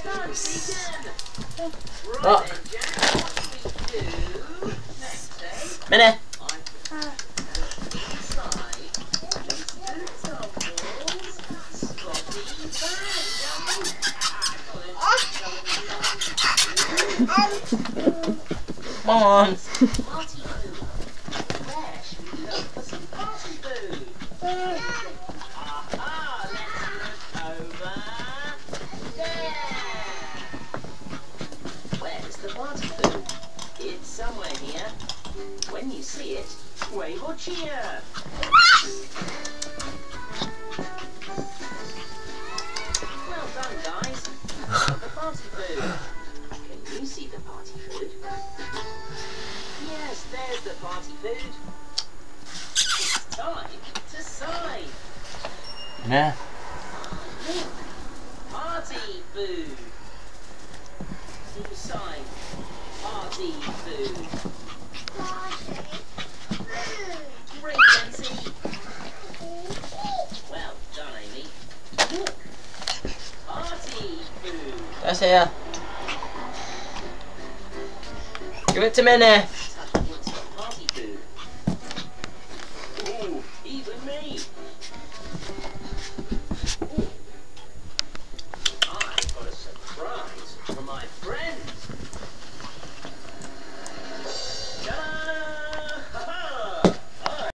What? Minnie. Come on. Where's the party food? It's somewhere here. When you see it, wave or cheer. Well done, guys. The party food. Can you see the party food? Yes, there's the party food. It's time to sign. Yeah. Party food. You sign party food. Great, Nancy. Well done, Amy. Party food. That's here. Give it to Minnie.